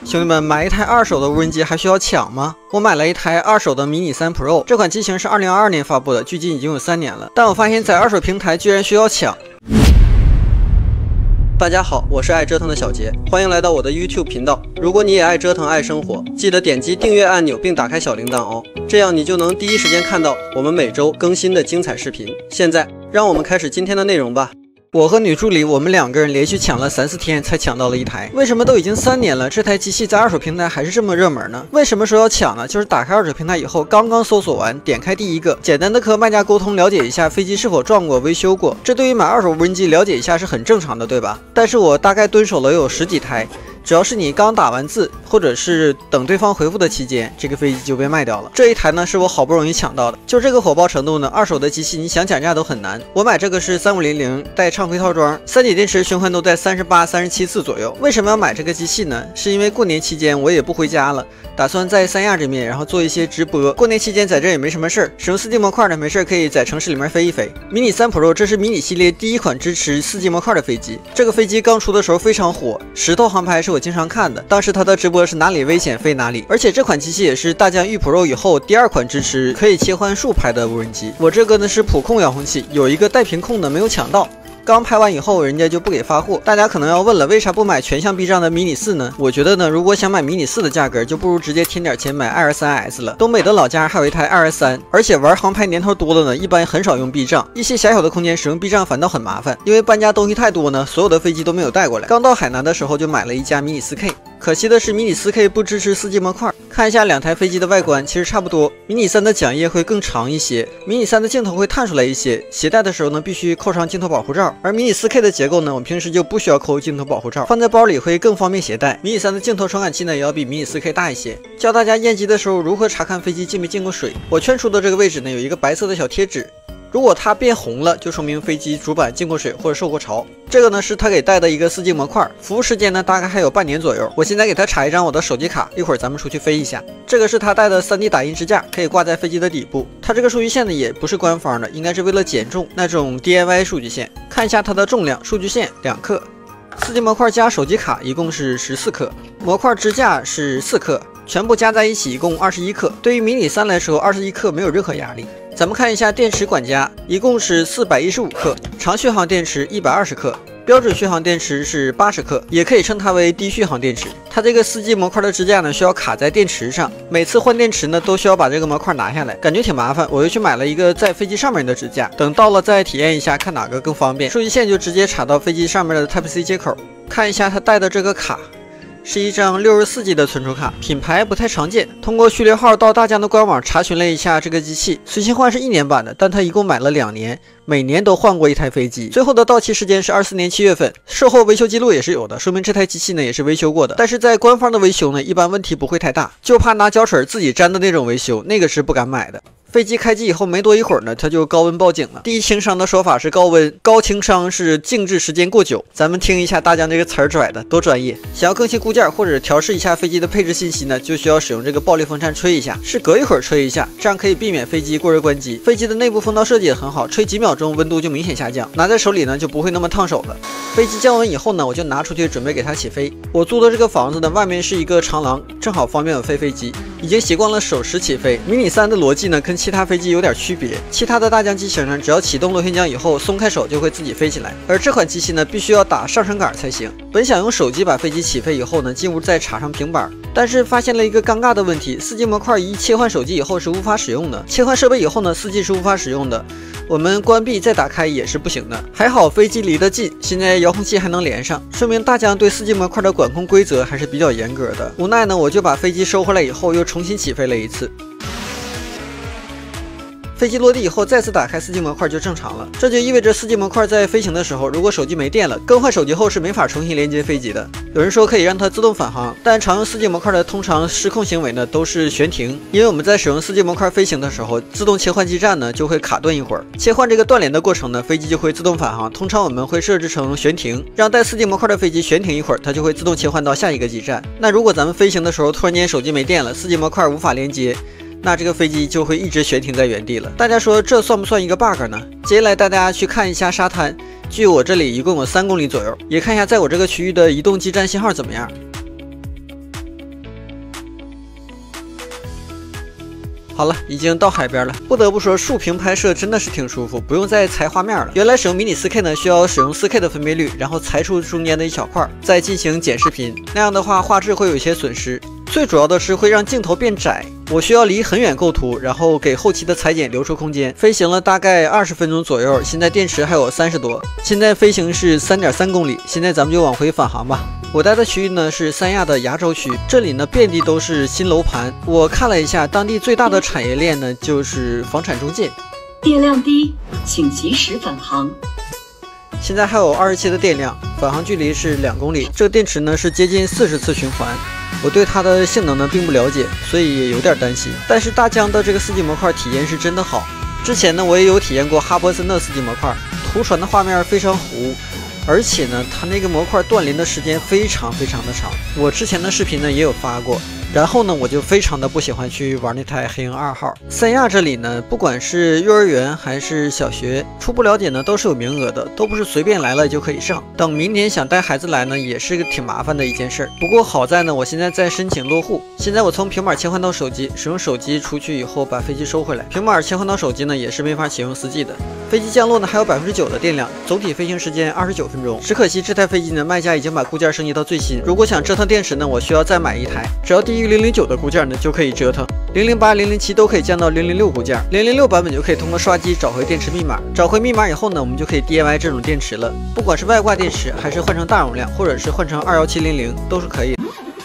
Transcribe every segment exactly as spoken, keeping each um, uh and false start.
兄弟们，买一台二手的无人机还需要抢吗？我买了一台二手的迷你三 Pro， 这款机型是二零二二年发布的，距今已经有三年了。但我发现，在二手平台居然需要抢。 大家好，我是爱折腾的小杰，欢迎来到我的 YouTube 频道。如果你也爱折腾、爱生活，记得点击订阅按钮并打开小铃铛哦，这样你就能第一时间看到我们每周更新的精彩视频。现在，让我们开始今天的内容吧。 我和女助理，我们两个人连续抢了三四天才抢到了一台。为什么都已经三年了，这台机器在二手平台还是这么热门呢？为什么说要抢呢？就是打开二手平台以后，刚刚搜索完，点开第一个，简单的和卖家沟通，了解一下飞机是否撞过、维修过。这对于买二手无人机了解一下是很正常的，对吧？但是我大概蹲守了有十几台。 只要是你刚打完字，或者是等对方回复的期间，这个飞机就被卖掉了。这一台呢是我好不容易抢到的，就这个火爆程度呢，二手的机器你想讲价都很难。我买这个是三五零零带唱亏套装，三节电池循环都在三十八、三十七次左右。为什么要买这个机器呢？是因为过年期间我也不回家了，打算在三亚这面，然后做一些直播。过年期间在这也没什么事儿，使用四 G 模块呢，没事儿可以在城市里面飞一飞。迷你三 Pro 这是迷你系列第一款支持四 G 模块的飞机，这个飞机刚出的时候非常火，石头航拍是我经常看的。 当时他的直播是哪里危险飞哪里，而且这款机器也是大疆 E Pro 以后第二款支持可以切换竖拍的无人机。我这个呢是普控遥控器，有一个带屏控的没有抢到。 刚拍完以后，人家就不给发货。大家可能要问了，为啥不买全向避障的迷你四呢？我觉得呢，如果想买迷你四的价格，就不如直接添点钱买 I R 三 S 了。东北的老家还有一台 I R 三，而且玩航拍年头多的呢，一般很少用避障，一些狭小的空间使用避障反倒很麻烦，因为搬家东西太多呢，所有的飞机都没有带过来。刚到海南的时候就买了一架迷你 四 K， 可惜的是迷你 四 K 不支持四 G 模块。看一下两台飞机的外观，其实差不多。迷你三的桨叶会更长一些，迷你三的镜头会探出来一些，携带的时候呢必须扣上镜头保护罩，而迷你 四 K 的 结构呢，我们平时就不需要扣镜头保护罩，放在包里会更方便携带。迷你三的镜头传感器呢，也要比迷你 四 K 大一些。教大家验机的时候如何查看飞机进没进过水。我圈出的这个位置呢，有一个白色的小贴纸，如果它变红了，就说明飞机主板进过水或者受过潮。这个呢是他给带的一个四 G 模块，服务时间呢大概还有半年左右。我现在给他插一张我的手机卡，一会儿咱们出去飞一下。这个是他带的 三 D 打印支架，可以挂在飞机的底部。它这个数据线呢也不是官方的，应该是为了减重那种 D I Y 数据线。 看一下它的重量，数据线两克，四 G 模块加手机卡一共是十四克，模块支架是四克，全部加在一起一共二十一克。对于迷你三来说，二十一克没有任何压力。咱们看一下电池管家，一共是四百一十五克，长续航电池一百二十克。 标准续航电池是八十克，也可以称它为低续航电池。它这个四 G 模块的支架呢，需要卡在电池上，每次换电池呢，都需要把这个模块拿下来，感觉挺麻烦。我又去买了一个在飞机上面的支架，等到了再体验一下，看哪个更方便。数据线就直接插到飞机上面的 Type C 接口。看一下它带的这个卡。 是一张六十四 G 的存储卡，品牌不太常见。通过序列号到大疆的官网查询了一下这个机器，随心换是一年版的，但它一共买了两年，每年都换过一台飞机。最后的到期时间是二四年七月份，售后维修记录也是有的，说明这台机器呢也是维修过的。但是在官方的维修呢，一般问题不会太大，就怕拿胶水自己粘的那种维修，那个是不敢买的。 飞机开机以后没多一会儿呢，它就高温报警了。第一轻伤的说法是高温，高轻伤是静置时间过久。咱们听一下大疆这个词儿拽的多专业。想要更新固件或者调试一下飞机的配置信息呢，就需要使用这个暴力风扇吹一下，是隔一会儿吹一下，这样可以避免飞机过热关机。飞机的内部风道设计也很好，吹几秒钟温度就明显下降，拿在手里呢就不会那么烫手了。飞机降温以后呢，我就拿出去准备给它起飞。我租的这个房子呢，外面是一个长廊，正好方便我飞飞机。已经习惯了手持起飞。迷你三的逻辑呢，跟其他飞机有点区别。其他的大疆机型呢，只要启动螺旋桨以后，松开手就会自己飞起来，而这款机器呢，必须要打上升杆才行。本想用手机把飞机起飞以后呢，进屋再插上平板，但是发现了一个尴尬的问题：四 G 模块一切换手机以后是无法使用的，切换设备以后呢，四 G 是无法使用的。我们关闭再打开也是不行的。还好飞机离得近，现在遥控器还能连上，说明大疆对四 G 模块的管控规则还是比较严格的。无奈呢，我就把飞机收回来以后，又重新起飞了一次。飞机落地以后，再次打开四 G 模块就正常了。这就意味着四 G 模块在飞行的时候，如果手机没电了，更换手机后是没法重新连接飞机的。有人说可以让它自动返航，但常用四 G 模块的通常失控行为呢都是悬停，因为我们在使用四 G 模块飞行的时候，自动切换基站呢就会卡顿一会儿。切换这个断联的过程呢，飞机就会自动返航。通常我们会设置成悬停，让带四 G 模块的飞机悬停一会儿，它就会自动切换到下一个基站。那如果咱们飞行的时候突然间手机没电了，四 G 模块无法连接，那这个飞机就会一直悬停在原地了。大家说这算不算一个 bug 呢？接下来带大家去看一下沙滩，距我这里一共有三公里左右，也看一下在我这个区域的移动基站信号怎么样。 好了，已经到海边了。不得不说，竖屏拍摄真的是挺舒服，不用再裁画面了。原来使用迷你 四K 呢，需要使用 四K 的分辨率，然后裁出中间的一小块，再进行剪视频。那样的话，画质会有一些损失。最主要的是会让镜头变窄。我需要离很远构图，然后给后期的裁剪留出空间。飞行了大概二十分钟左右，现在电池还有三十多。现在飞行是三点三公里，现在咱们就往回返航吧。我待的区域呢是三亚的崖州区，这里呢遍地都是新楼盘。我看了一下，当地最大的产业链呢就是房产中介。 电量低，请及时返航。 现在还有二十七的电量，返航距离是两公里。这个电池呢是接近四十次循环。我对它的性能呢并不了解，所以也有点担心。但是大疆的这个四 G 模块体验是真的好。之前呢我也有体验过哈勃森的四 G 模块，图传的画面非常糊。而且呢，它那个模块断临的时间非常非常的长。我之前的视频呢也有发过。然后呢，我就非常的不喜欢去玩那台黑鹰二号。三亚这里呢，不管是幼儿园还是小学，初步了解呢都是有名额的，都不是随便来了就可以上。等明年想带孩子来呢，也是个挺麻烦的一件事儿。不过好在呢，我现在在申请落户。现在我从平板切换到手机，使用手机出去以后把飞机收回来。平板切换到手机呢，也是没法启用四 G 的。飞机降落呢还有百分之九的电量，总体飞行时间二十九分钟。只可惜这台飞机呢，卖家已经把固件升级到最新。如果想折腾电池呢，我需要再买一台，只要低于零零九的固件呢就可以折腾，零零八、零零七都可以降到零零六固件，零零六版本就可以通过刷机找回电池密码。找回密码以后呢，我们就可以 D I Y 这种电池了。不管是外挂电池，还是换成大容量，或者是换成二一七零零，都是可以的。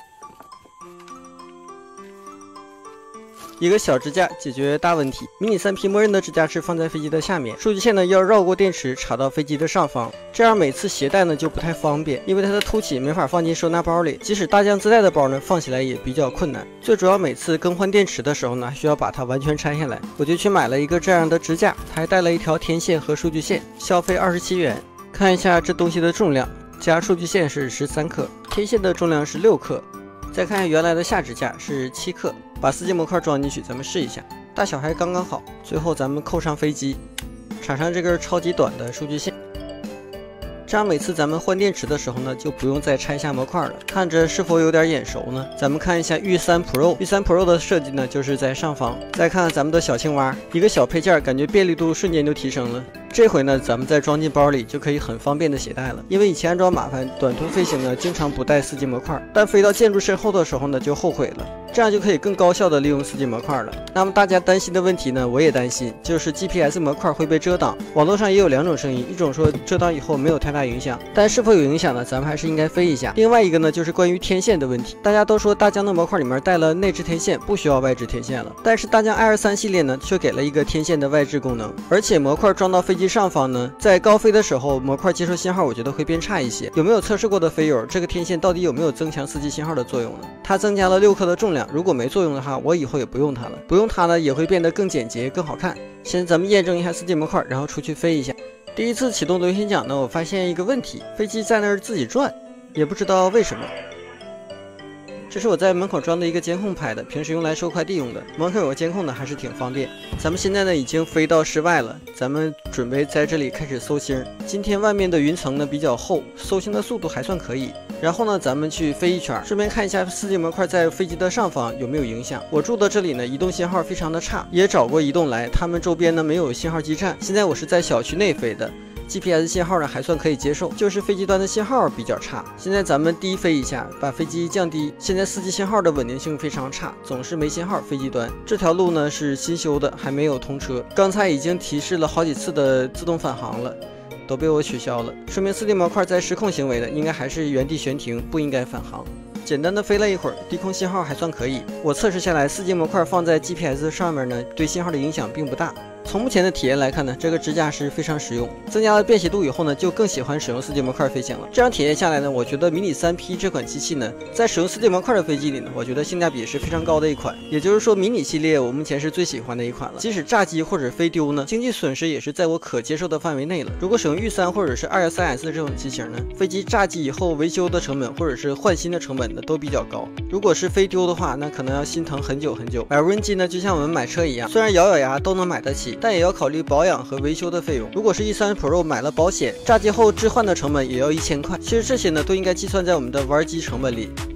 一个小支架解决大问题。迷你 三 P 默认的支架是放在飞机的下面，数据线呢要绕过电池插到飞机的上方，这样每次携带呢就不太方便，因为它的凸起没法放进收纳包里。即使大疆自带的包呢，放起来也比较困难。最主要每次更换电池的时候呢，需要把它完全拆下来。我就去买了一个这样的支架，它还带了一条天线和数据线，消费二十七元。看一下这东西的重量，加数据线是十三克，天线的重量是六克。再看看原来的下支架是七克，把四 G 模块装进去，咱们试一下，大小还刚刚好。最后咱们扣上飞机，插上这根超级短的数据线，这样每次咱们换电池的时候呢，就不用再拆下模块了。看着是否有点眼熟呢？咱们看一下御三 Pro， 御三 Pro 的设计呢就是在上方。再看看咱们的小青蛙，一个小配件，感觉便利度瞬间就提升了。这回呢，咱们再装进包里就可以很方便的携带了。因为以前安装麻烦，短途飞行呢经常不带四 G 模块，但飞到建筑身后的时候呢就后悔了。这样就可以更高效的利用四 G 模块了。那么大家担心的问题呢，我也担心，就是 G P S 模块会被遮挡。网络上也有两种声音，一种说遮挡以后没有太大影响，但是否有影响呢？咱们还是应该飞一下。另外一个呢，就是关于天线的问题。大家都说大疆的模块里面带了内置天线，不需要外置天线了。但是大疆 I 二三系列呢，却给了一个天线的外置功能，而且模块装到飞机上方呢，在高飞的时候，模块接收信号，我觉得会变差一些。有没有测试过的飞友，这个天线到底有没有增强 四 G 信号的作用呢？它增加了六克的重量，如果没作用的话，我以后也不用它了。不用它呢，也会变得更简洁、更好看。现在咱们验证一下四 G 模块，然后出去飞一下。第一次启动螺旋桨呢，我发现一个问题，飞机在那儿自己转，也不知道为什么。这是我在门口装的一个监控拍的，平时用来收快递用的。门口有个监控呢，还是挺方便。咱们现在呢已经飞到室外了，咱们准备在这里开始搜星。今天外面的云层呢比较厚，搜星的速度还算可以。然后呢，咱们去飞一圈，顺便看一下四 G 模块在飞机的上方有没有影响。我住的这里呢，移动信号非常的差，也找过移动来，他们周边呢没有信号基站。现在我是在小区内飞的。G P S 信号呢还算可以接受，就是飞机端的信号比较差。现在咱们低飞一下，把飞机降低。现在四 G 信号的稳定性非常差，总是没信号。飞机端这条路呢是新修的，还没有通车。刚才已经提示了好几次的自动返航了，都被我取消了，说明四 G 模块在失控行为的，应该还是原地悬停，不应该返航。简单的飞了一会儿，低空信号还算可以。我测试下来，四 G 模块放在 G P S 上面呢，对信号的影响并不大。从目前的体验来看呢，这个支架是非常实用。增加了便携度以后呢，就更喜欢使用四 G 模块飞行了。这样体验下来呢，我觉得迷你 三 P 这款机器呢，在使用四 G 模块的飞机里呢，我觉得性价比是非常高的一款。也就是说，迷你系列我目前是最喜欢的一款了。即使炸机或者飞丢呢，经济损失也是在我可接受的范围内了。如果使用御三或者是 二一三 S 这种机型呢，飞机炸机以后维修的成本或者是换新的成本呢，都比较高。如果是飞丢的话，那可能要心疼很久很久。买无人机呢，就像我们买车一样，虽然咬咬牙都能买得起，但也要考虑保养和维修的费用。如果是 E 三 Pro 买了保险，炸机后置换的成本也要一千块。其实这些呢，都应该计算在我们的玩机成本里。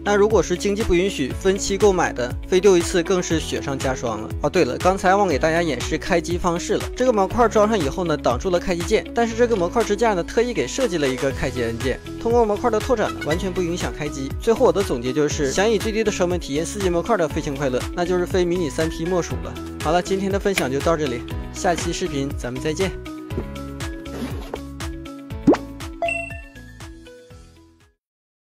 那如果是经济不允许分期购买的，飞丢一次更是雪上加霜了。哦，对了，刚才忘给大家演示开机方式了。这个模块装上以后呢，挡住了开机键，但是这个模块支架呢，特意给设计了一个开机按键。通过模块的拓展呢，完全不影响开机。最后我的总结就是，想以最低的成本体验四 G 模块的飞行快乐，那就是非迷你 三 T 莫属了。好了，今天的分享就到这里，下期视频咱们再见。